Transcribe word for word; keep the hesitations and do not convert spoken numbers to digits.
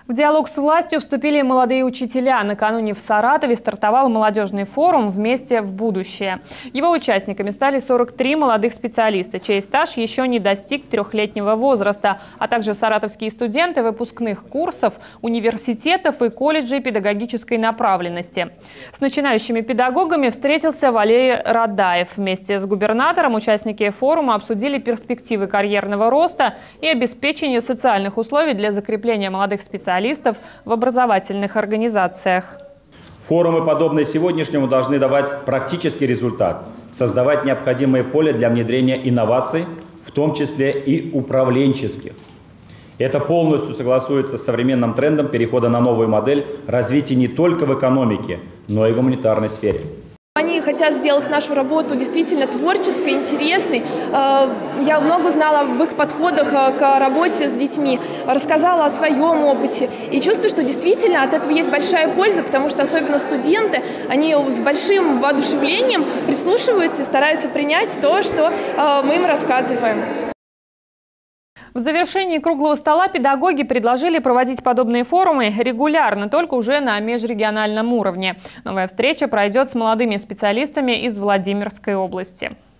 В диалог с властью вступили молодые учителя. Накануне в Саратове стартовал молодежный форум «Вместе в будущее». Его участниками стали сорок три молодых специалиста, чей стаж еще не достиг трехлетнего возраста, а также саратовские студенты выпускных курсов, университетов и колледжей педагогической направленности. С начинающими педагогами встретился Валерий Радаев. Вместе с губернатором участники форума обсудили перспективы карьерного роста и обеспечения социальных условий для закрепления молодых специалистов в образовательных организациях. Форумы, подобные сегодняшнему, должны давать практический результат, создавать необходимое поле для внедрения инноваций, в том числе и управленческих. Это полностью согласуется с современным трендом перехода на новую модель развития не только в экономике, но и в гуманитарной сфере. Они хотят сделать нашу работу действительно творческой, интересной. Я много узнала об их подходах к работе с детьми, рассказала о своем опыте. И чувствую, что действительно от этого есть большая польза, потому что особенно студенты, они с большим воодушевлением прислушиваются и стараются принять то, что мы им рассказываем. В завершении круглого стола педагоги предложили проводить подобные форумы регулярно, только уже на межрегиональном уровне. Новая встреча пройдет с молодыми специалистами из Владимирской области.